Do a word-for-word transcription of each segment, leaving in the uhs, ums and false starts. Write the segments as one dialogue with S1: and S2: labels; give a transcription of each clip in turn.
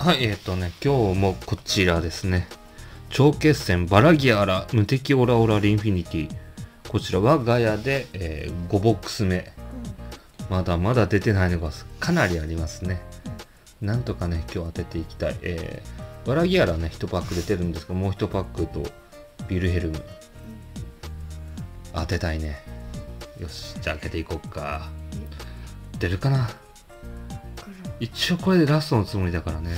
S1: はい、えっとね、今日もこちらですね。超決戦バラギアラ無敵オラオラリンフィニティ。こちらはガヤで、えー、ごボックス目。まだまだ出てないのがかなりありますね。なんとかね、今日当てていきたい。えー、バラギアラね、いちパック出てるんですけど、もういちパックとビルヘルム。当てたいね。よし、じゃあ開けていこうか。出るかな。一応これでラストのつもりだからね。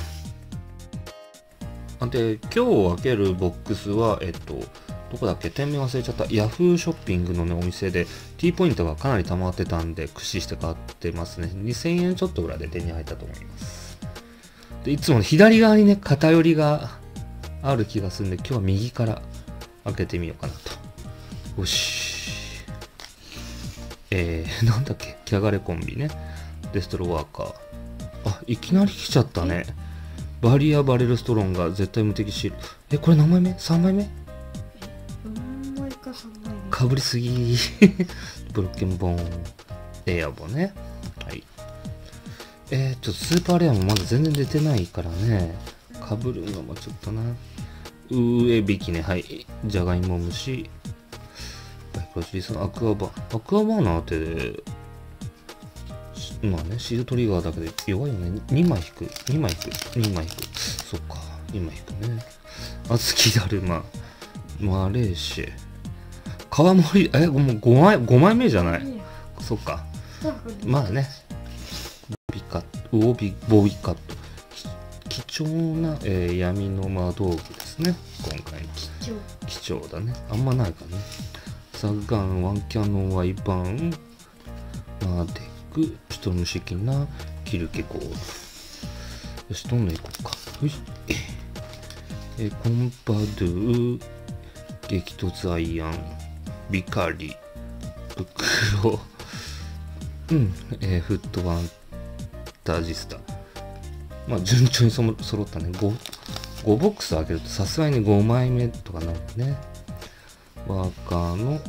S1: で、今日開けるボックスは、えっと、どこだっけ、店名忘れちゃった。ヤフーショッピングのね、お店で T ポイントがかなり溜まってたんで、駆使して買ってますね。にせんえんちょっとぐらいで手に入ったと思います。で、いつも左側にね、偏りがある気がするんで、今日は右から開けてみようかなと。よし。えー、なんだっけ、キャガレコンビね。デストロワーカー。あ、いきなり来ちゃったね。バリアバレルストロンが絶対無敵シール。え、これ何枚目 ?さん 枚目
S2: よんまいかさんまいめ。
S1: かぶりすぎ。ブロッケンボーン。エアボね。はい。えー、ちょっとスーパーレアもまだ全然出てないからね。かぶるのもちょっとな。上引きね。はい。じゃがいも虫。バイクロジリスのアクアバー。アクアバーナーって、まあね、シールトリガーだけで弱いよね。にまい引く。にまい引く。にまい引く。そっか。にまい引くね。あずきだるま。マレーシェ。川森、え、もうごまい、ごまいめじゃない。そっか。まあね。ビカット、ウオビ、ボビカット。貴重な、えー、闇の魔道具ですね。今回の。貴重。貴重だね。あんまないかね。サガン、ワンキャノン、ワイバーン、マーデク、ストーム式な、キルケコード。よし、どんどん行こうか。よし。えー、コンパドゥ、激突アイアン、ビカリ、ブクロ、うん、えー、フットワンタジスタ。まあ、順調にそも揃ったね。ご、ごボックス開けるとさすがにごまいめとかなるね。ワーカーの、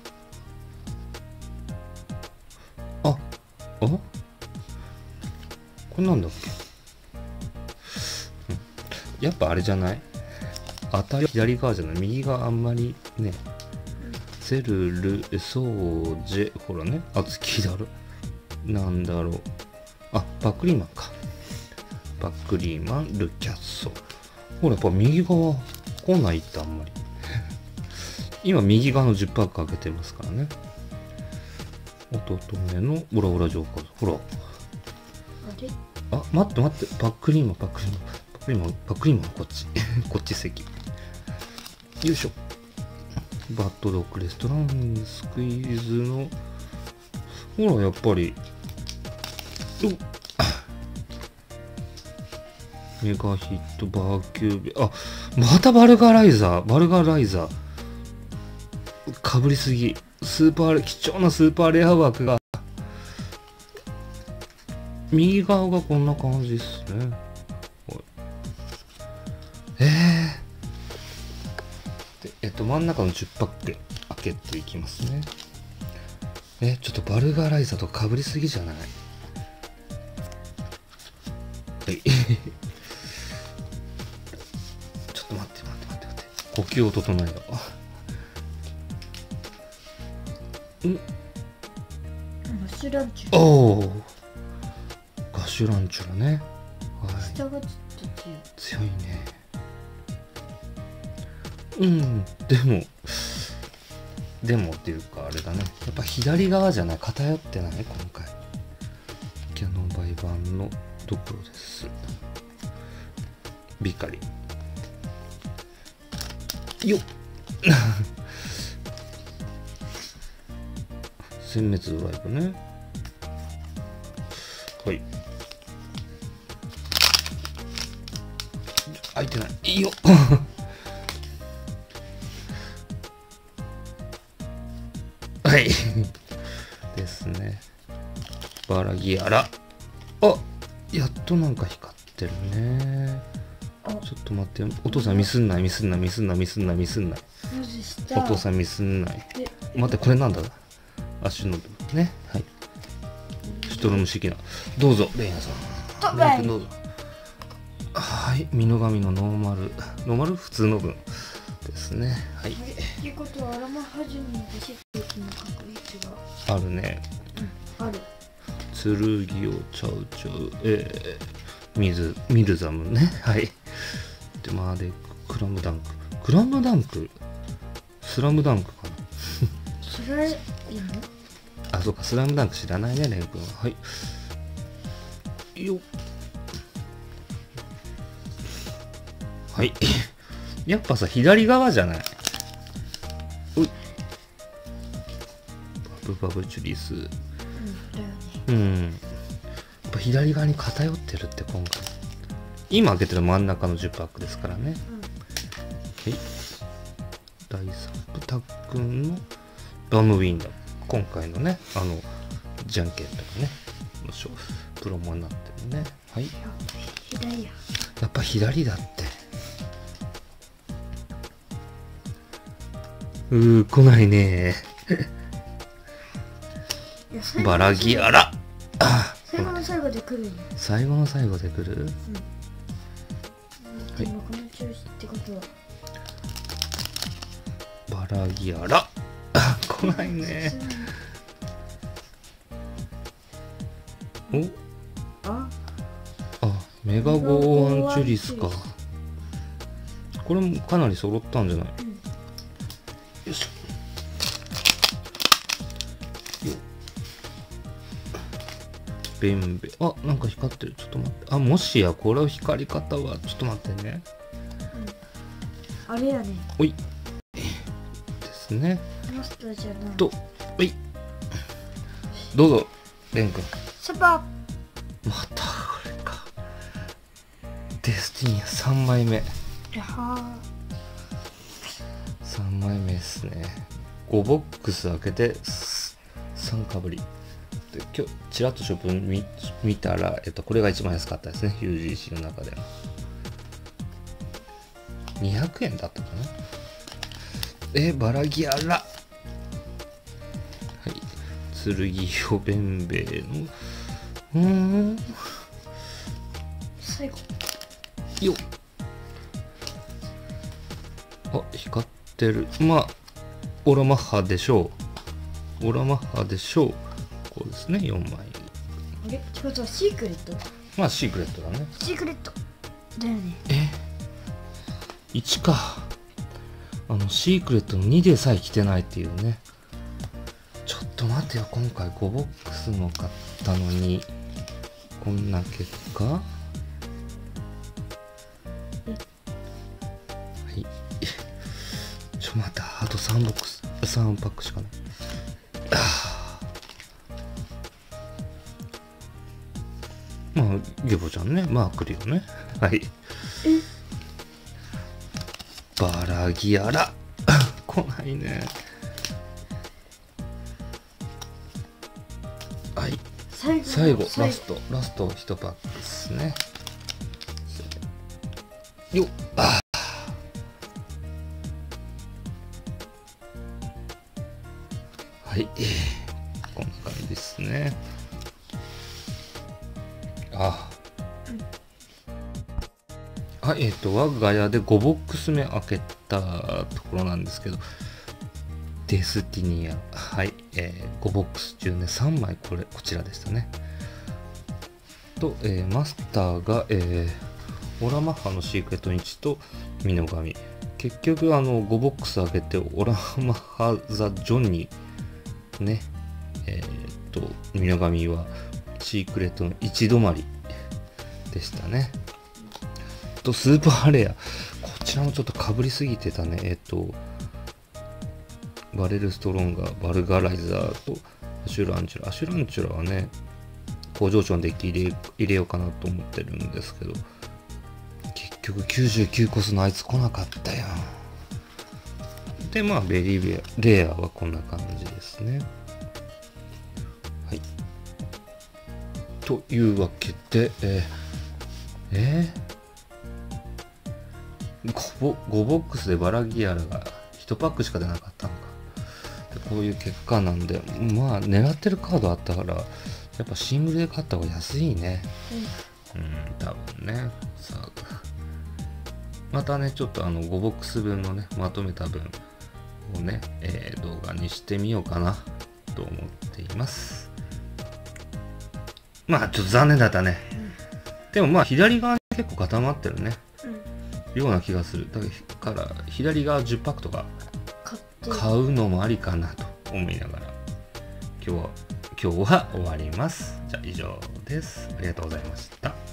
S1: あ、あこれなんだっけ、うん、やっぱあれじゃない、当たり左側じゃない、右側あんまりね。セルル、ソージェ、ほらね、あつきだろ。なんだろう。あ、バックリーマンか。バックリーマン、ルキャッソ。ほら、やっぱ右側来ないってあんまり。今、右側のじゅっパック開けてますからね。弟目のオラオラジョーカーズ。ほら。あ、待って待って。バックリーマン、バックリーマン。バックリーマン、バックリーマン、こっち。こっち席。よいしょ。バッドドッグレストラン、スクイーズの。ほら、やっぱり。おっ。メガヒット、バーキュービ。あ、またバルガライザー。バルガライザー。かぶりすぎ。スーパー、貴重なスーパーレア枠が。右側がこんな感じですね。えー。で、えっと、真ん中のじゅっパック開けていきますね。え、ちょっとバルガライザーとかぶりすぎじゃない？はい。ちょっと待って待って待って待って。呼吸を整えよう。ん？
S2: ガシュランチュラ。
S1: おお。ガシュランチュラね。はい。
S2: 下がちょっと強い。
S1: 強いね。うん。でも、でもっていうかあれだね。やっぱ左側じゃない。偏ってない今回。キャノンバイバンのところです。ビカリ。よっ殲滅ドライブね。はい。開いてない。いいよはいですね。バラギアラ。あ、やっとなんか光ってるね。ちょっと待って、お父さんミスんない、ミスんない、ミスんない、ミスんない、ミスんない。お父さんミスんない。待って、これなんだ。足のね。はい。シュトロム式な。どうぞ、レイナさん。レイナ君どうぞ。あはい、美濃神のノーマルノーマル普通の分ですね。はい。
S2: ということはアラマハジュニーでシックの確率が
S1: あるね。
S2: うん、ある。
S1: 剣をちゃうちゃう、えー、ミズミルザムね。はい。でまあでクラムダンククラムダンクスラムダンクかな。
S2: それいいの？
S1: あ、そうか、スラムダンク知らないね、レン君は。はい。よっ。はい。やっぱさ、左側じゃない？おい。バブバブチュリス。
S2: うん、だよね。
S1: うん。やっぱ左側に偏ってるって今回。今開けてる真ん中のじゅうパックですからね。うん、はい。第三部タックンのバムウィンダー。今回のね、あの、じゃんけんとかね、プロモになってるね。はい。
S2: 左や。
S1: やっぱ左だって。うー、来ないねー。バラギアラ。
S2: 最後の最後で来るんや。
S1: 最後の最後で来る。うん。
S2: でもこの調子ってことは。
S1: バラギアラ。来ないね。お。
S2: あ。
S1: あ、メガゴーアンチュリスか。これもかなり揃ったんじゃない？うん、よいしょ。よ。ベンベ。あ、なんか光ってる。ちょっと待って。あ、もしやこれを光り方はちょっと待ってね。
S2: うん、あれやね。
S1: おい。ですね。
S2: マスターじゃない。
S1: と、おい。どうぞ、レン君。
S2: シャパ
S1: またこれか。デスティニアさんまいめ。
S2: やは
S1: さんまいめですね。ごボックス開けてさんかぶり。で今日ちらっとショップ 見, 見たら、えっと、これが一番安かったですね。ユージーシー の中でも。にひゃくえんだったかな。え、バラギアラ。はい。剣をベンベイの。うーん。
S2: 最後。
S1: よっ。あ、光ってる。まあ、オラマッハでしょう。オラマッハでしょう。こうですね、よんまい。
S2: あれってことはシークレット？
S1: まあ、シークレットだね。
S2: シークレット。だよね。
S1: え ?いち か。あの、シークレットのにでさえ来てないっていうね。ちょっと待ってよ、今回ごボックスの買ったのに、こんな結果？はい。ちょ、待って、あとさんボックス、さんパックしかない。まあ、ゲボちゃんね、まあ来るよね。はい。バラギアラ。来ないね。はい。最後、最後ラスト、ラストいちパックですね。よっ。あはい。こんな感じですね。あはい、えっ、ー、と、我が家でごボックス目開けたところなんですけど、デスティニア、はい、えー、ごボックス中ね、さんまいこれ、こちらでしたね。と、えー、マスターが、えー、オラマッハのシークレットいちとミノガミ。結局、あの、ごボックス開けて、オラマッハザ・ジョニー、ね、えっ、ー、と、ミノガミは、シークレットのいち止まりでしたね。とスーパーレア、こちらもちょっとかぶりすぎてたね。えっとバレルストロンガー、バルガライザーとアシュランチュラ。アシュランチュラはね、工場長のデッキ入れ入れようかなと思ってるんですけど、結局きゅうじゅうきゅうコスのあいつ来なかったよ。でまあベリーレアはこんな感じですね。はい。というわけで、えー、えーご, ごボックスでバラギアラがいちパックしか出なかったのか。でこういう結果なんで、まあ狙ってるカードあったから、やっぱシングルで買った方が安いね。うん、うん、多分ね。さあまたねちょっとあのごボックス分のねまとめた分をね、えー、動画にしてみようかなと思っています。まあちょっと残念だったね、うん、でもまあ左側に結構固まってるね、うん、ような気がする。だから左側じゅっパックとか買うのもありかなと思いながら今日は今日は終わります。じゃあ以上です。ありがとうございました。